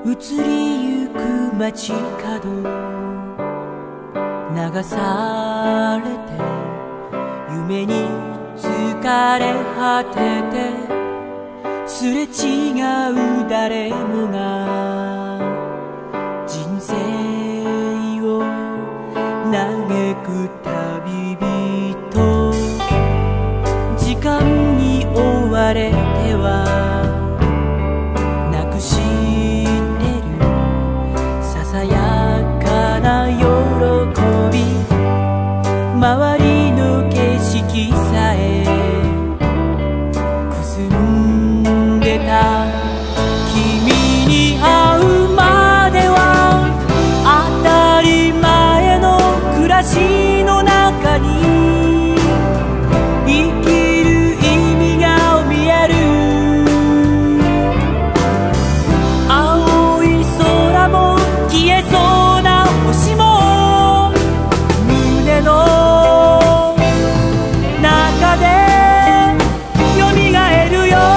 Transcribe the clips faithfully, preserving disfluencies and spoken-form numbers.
移りゆく街角流されて夢に疲れ果ててすれ違う誰もが人生を嘆く旅人時間に追われてはなくしてるささやかな喜び周りの景色さえくすんでた君に会うまでは当たり前の暮らしの中に生きる意味が見える青い空も消えそうな星も胸の中でよみがえるよ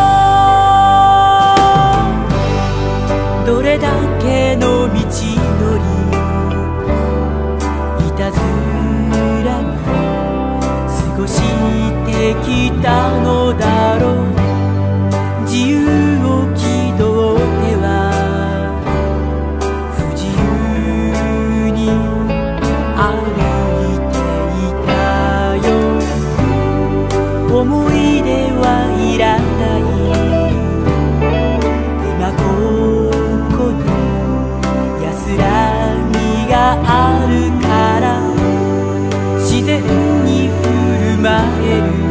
どれだけの道のりいたずらに過ごしてきたのだろう自由を気取っては不自由に歩いていたよ思い出はいらない今ここに安らぎがあるから自然に振る舞える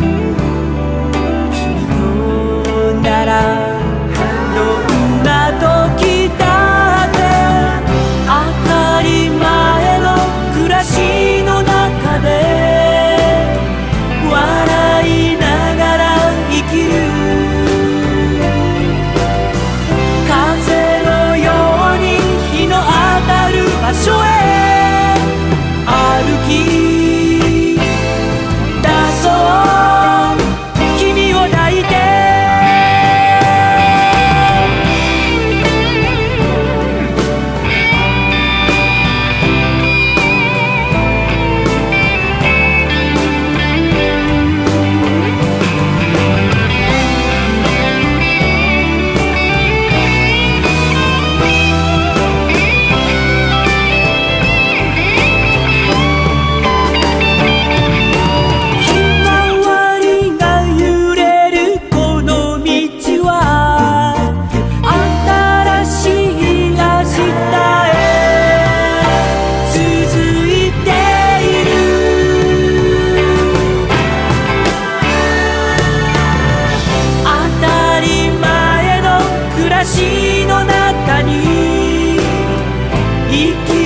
君とならどんな時だって当たり前の暮らしの中で笑いながら生きる風のように日の当たる場所へ歩き出そう君を抱いて暮らしの中に生き